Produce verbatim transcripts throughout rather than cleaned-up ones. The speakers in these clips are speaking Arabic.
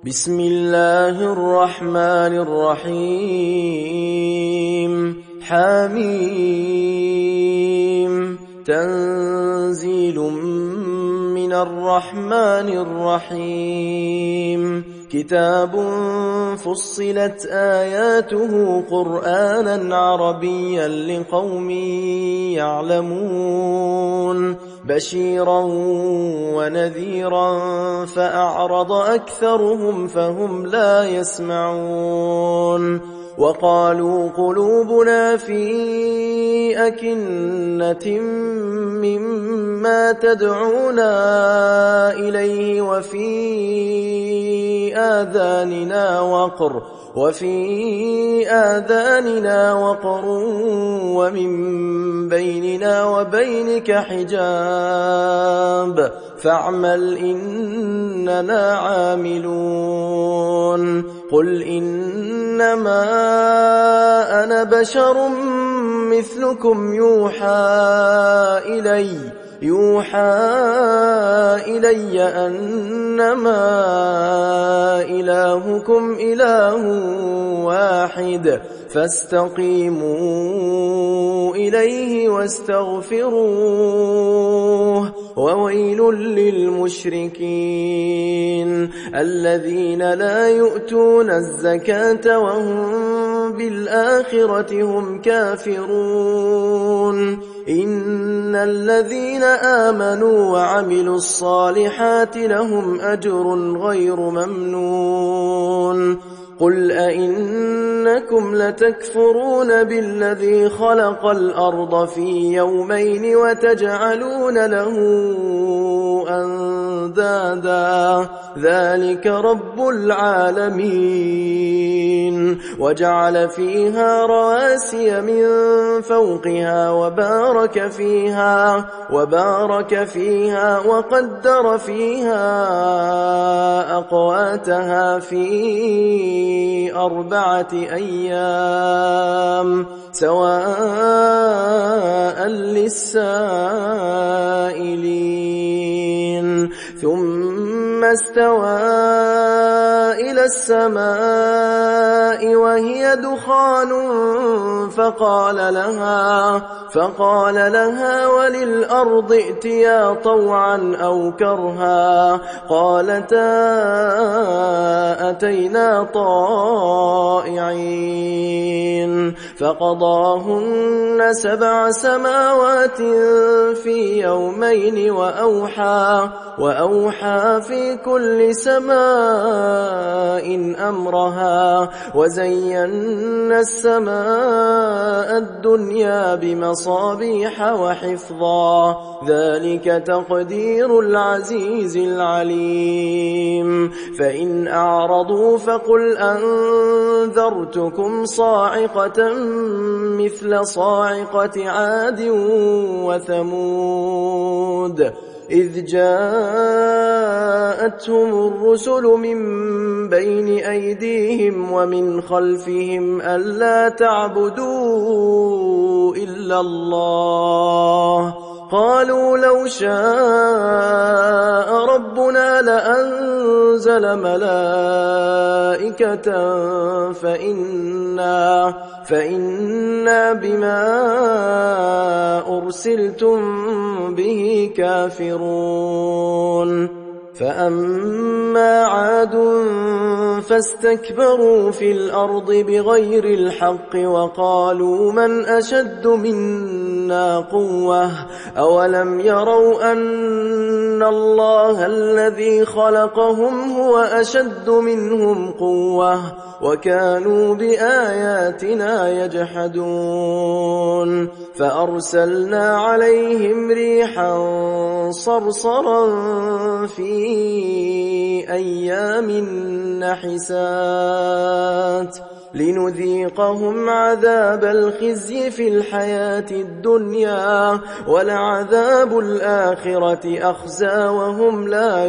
بسم الله الرحمن الرحيم حميم تنزيل من الرحمن الرحيم كتاب فصلت آياته قرآنا عربيا لقوم يعلمون بشيرا ونذيرا فأعرض أكثرهم فهم لا يسمعون وقالوا قلوبنا في أكنة مما تدعونا إليه وفي آذاننا وقر وفي آذاننا وقر ومن بيننا وبينك حجاب فاعمل إننا عاملون قل إنما أنا بشر مثلكم يوحى إلي يوحى إلي أنما إلهكم إله واحد فاستقيموا إليه واستغفروه وويل للمشركين الذين لا يؤتون الزكاة وهم بالآخرة هم كافرون إن الذين آمنوا وعملوا الصالحات لهم أجر غير ممنون قل أئنكم لتكفرون بالذي خلق الأرض في يومين وتجعلون له أندادا ذلك رب العالمين وجعل فيها رواسي من فوقها وبارك فيها وبارك فيها وقدر فيها أقواتها في أربعة أيام سواء للسائلين ثم استوى إلى السماء وهي دخان فقال لها فقال لها وللأرض ائتيا طوعا أو كرها قالتا أتينا طائعين فقضاهن سبع سماوات في يومين وأوحى وأوحى في كل سماء أمرها وزينا السماء الدنيا بمصابيح وحفظا ذلك تقدير العزيز العليم فإن أعرضوا فقل أنذرتكم صاعقة مثل صاعقة عاد وثمود إذ جاءتهم الرسل من بين أيديهم ومن خلفهم ألا تعبدوا إلا الله قالوا لو شاء ربنا لأنزل ملائكة فإنا, فإنا بما أرسلتم به كافرون فأما عاد فاستكبروا في الأرض بغير الحق وقالوا من أشد منا قوة أولم يروا أن الله الذي خلقهم هو أشد منهم قوة وكانوا بآياتنا يجحدون فأرسلنا عليهم ريحا صرصرا في أيام نحسات لنذيقهم عذاب الخزي في الحياة الدنيا ولعذاب الآخرة أخزى وهم لا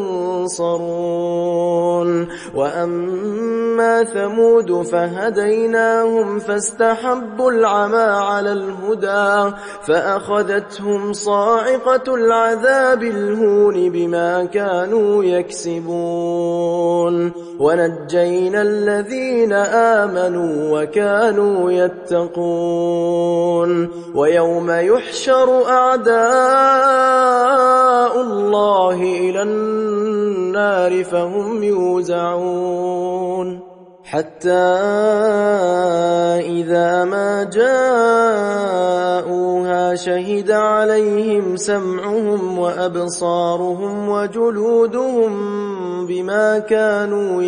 ينصرون وأما ثمود فهديناهم فاستحبوا العمى على الهدى فأخذتهم صاعقة العذاب الهون بما كانوا يكسبون ونجينا الذين آمنوا وكانوا يتقون ويوم يحشر أعداء الله إلى النار فهم يوزعون حتى إذا ما جاءوها شهد عليهم سمعهم وأبصارهم وجلودهم بما كانوا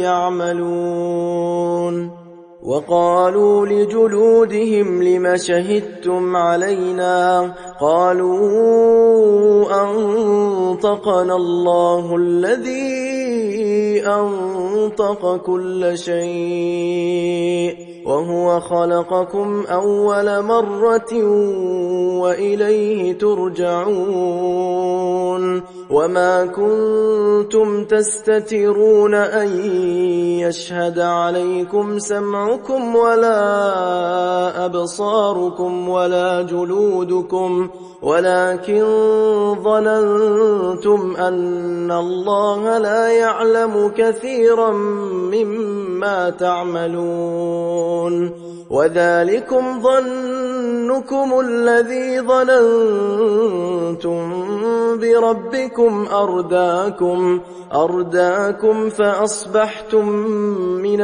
يعملون وقالوا لجلودهم لم شهدتم علينا قالوا أنطقنا الله الذي أنطق كل شيء وهو خلقكم أول مرة وإليه ترجعون وما كنتم تستترون أن يشهد عليكم سمعكم ولا أبصاركم ولا جلودكم ولكن ظننتم أن الله لا يعلم كثيرا مما تعملون وذلكم ظنكم الذي ظننتم بربكم أرداكم أرداكم فأصبحتم من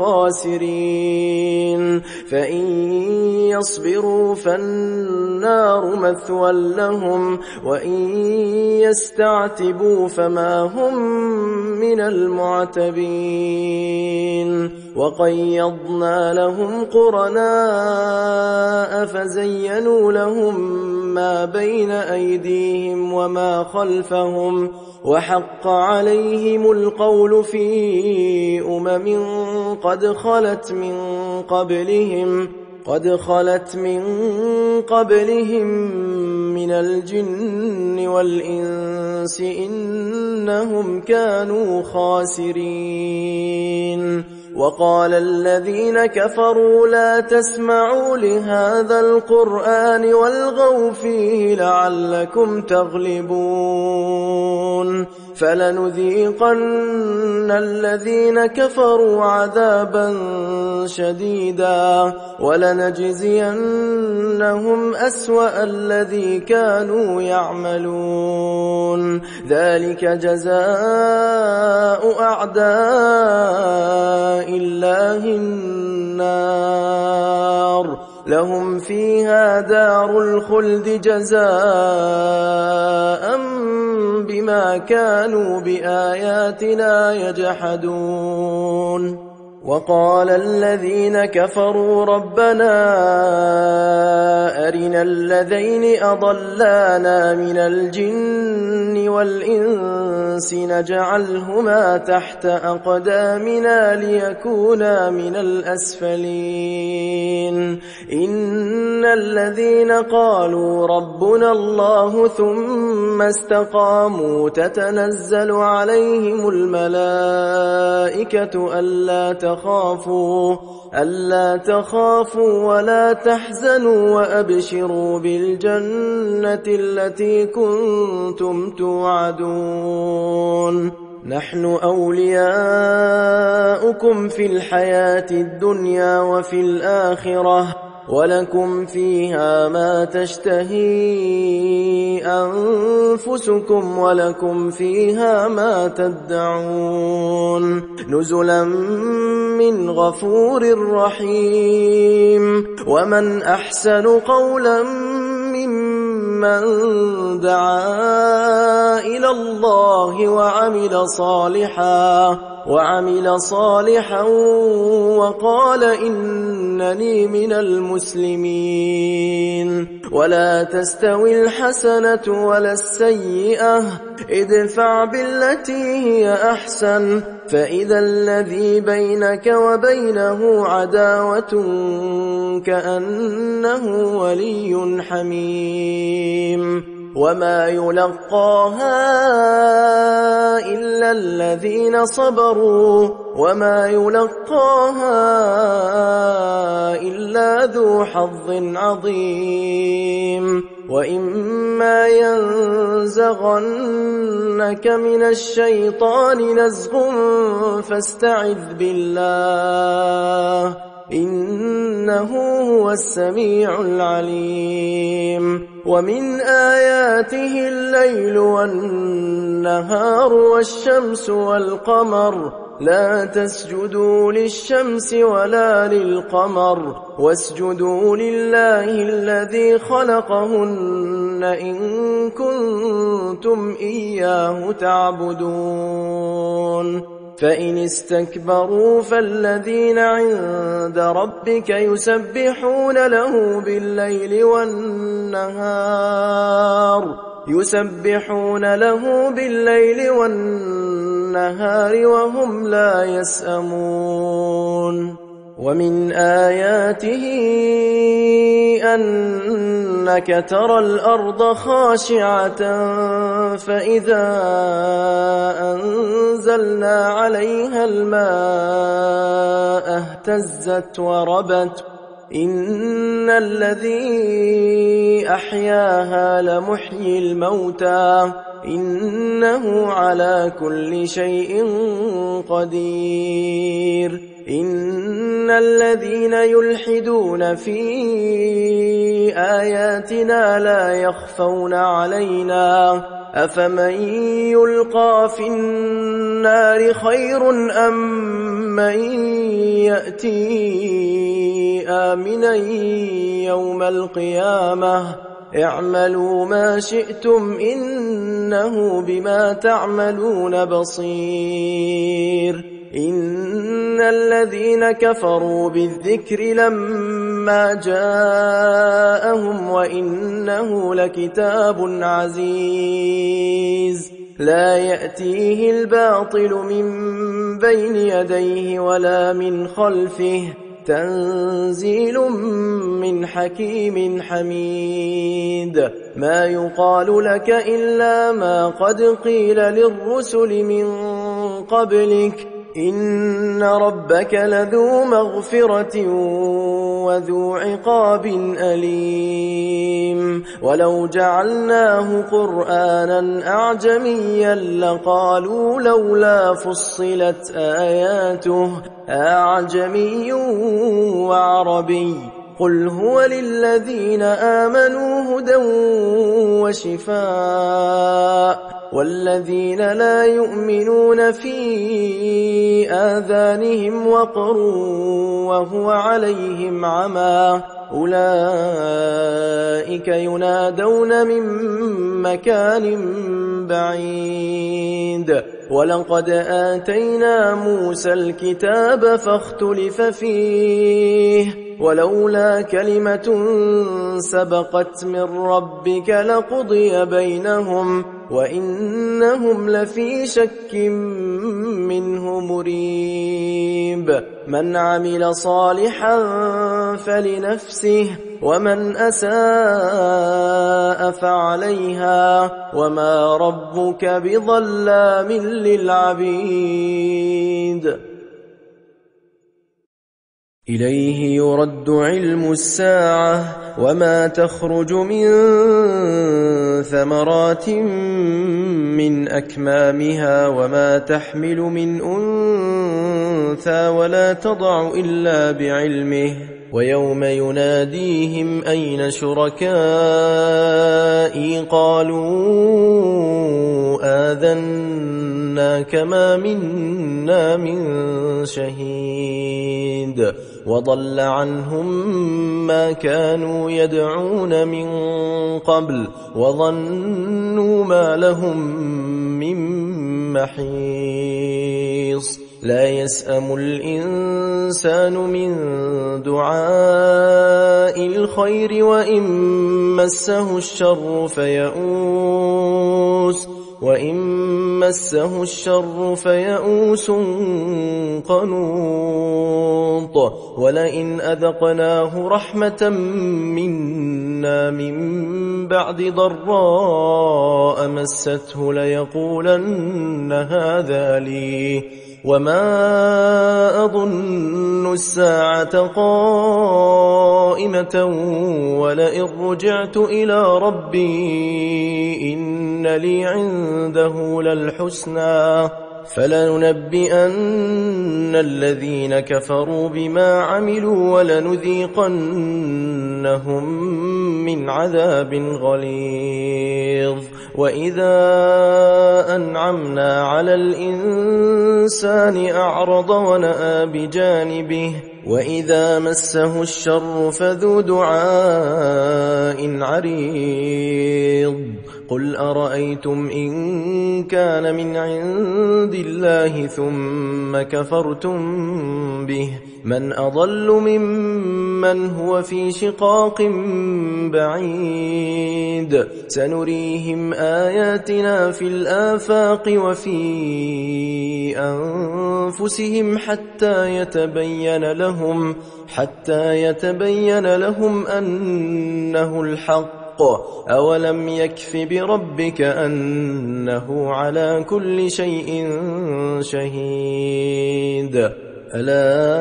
الخاسرين فإن يصبروا فالنار مثوى لهم وإن يستعتبوا فما هم من المعتبين وقيضنا لهم قرناء فزينوا لهم ما بين أيديهم وما خلفهم وحق عليهم القول في أمم قد خلت من قبلهم قد خلت من قبلهم من الجن والإنس إنهم كانوا خاسرين وقال الذين كفروا لا تسمعوا لهذا القرآن والغوا فيه لعلكم تغلبون فلنذيقن الذين كفروا عذابا شديدا ولنجزينهم أسوأ الذي كانوا يعملون ذلك جزاء أعداء الله النار لهم فيها دار الخلد جزاء بما كانوا بآياتنا يجحدون وقال الذين كفروا ربنا أرنا الذين أضلانا من الجن والإنس نجعلهما تحت أقدامنا ليكونا من الأسفلين إن الذين قالوا ربنا الله ثم استقاموا تتنزل عليهم الملائكة ألا تخافوا ألا تخافوا ولا تحزنوا وأبشروا بالجنة التي كنتم توعدون نحن أولياؤكم في الحياة الدنيا وفي الآخرة ولكم فيها ما تشتهي أنفسكم ولكم فيها ما تدعون نزلا من غفور رحيم ومن أحسن قولا ممن دعا إلى الله وعمل صالحا وعمل صالحا وقال إنني من المسلمين ولا تستوي الحسنة ولا السيئة ادفع بالتي هي أحسن فإذا الذي بينك وبينه عداوة كأنه ولي حميم وما يلقاها إلا الذين صبروا وما يلقاها إلا ذو حظ عظيم وإما ينزغنك من الشيطان نزغ فاستعذ بالله إنه هو السميع العليم ومن آياته الليل والنهار والشمس والقمر لا تسجدوا للشمس ولا للقمر واسجدوا لله الذي خلقهن إن كنتم إياه تعبدون فإن استكبروا فالذين عند ربك يسبحون له بالليل والنهار يسبحون له بالليل والنهار وهم لا يسأمون ومن آياته أنك ترى الأرض خاشعة فإذا أنزلنا عليها الماء اهتزت وربت إن الذي أحياها لمحيي الموتى إنه على كل شيء قدير إن الذين يلحدون في آياتنا لا يخفون علينا أفمن يلقى في النار خير أم من يأتي آمنا يوم القيامة اعملوا ما شئتم إنه بما تعملون بصير إن الذين كفروا بالذكر لما جاءهم وإنه لكتاب عزيز لا يأتيه الباطل من بين يديه ولا من خلفه تنزيل من حكيم حميد ما يقال لك إلا ما قد قيل للرسل من قبلك إن ربك لذو مغفرة وذو عقاب أليم ولو جعلناه قرآنا أعجميا لقالوا لولا فصلت آياته أعجمي وعربي قل هو للذين آمنوا هدى وشفاء والذين لا يؤمنون في آذانهم وقر وهو عليهم عمى أولئك ينادون من مكان بعيد ولقد آتينا موسى الكتاب فاختلف فيه ولولا كلمة سبقت من ربك لقضي بينهم وإنهم لفي شك منه مريب من عمل صالحا فلنفسه ومن أساء فعليها وما ربك بظلام للعبيد إليه يرد علم الساعة وما تخرج من ثمرات من أكمامها وما تحمل من أنثى ولا تضع إلا بعلمه ويوم يناديهم أين شركائي قالوا آذنا كما منا من شهيد وضل عنهم ما كانوا يدعون من قبل وظنوا ما لهم من محيص لا يسأم الإنسان من دعاء الخير وإن مسه الشر فيئوس وإن مسه الشر فيئوس قنوط ولئن أذقناه رحمة منا من بعد ضراء مسته ليقولن هذا لي وما أظن الساعة قائمة ولئن رجعت إلى ربي إن لي عنده للحسنى فلننبئن الذين كفروا بما عملوا ولنذيقنهم من عذاب غليظ وإذا أنعمنا على الإنسان أعرض ونأى بجانبه وإذا مسه الشر فذو دعاء عريض قل أرأيتم إن كان من عند الله ثم كفرتم به من أضل ممن هو في شقاق بعيد سنريهم آياتنا في الآفاق وفي أنفسهم حتى يتبين لهم حتى يتبين لهم أنه الحق أولم يكف بربك أنه على كل شيء شهيد ألا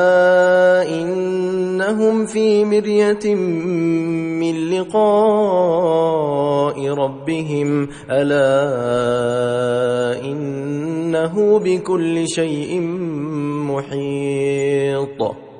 إنهم في مرية من لقاء ربهم ألا إنه بكل شيء محيط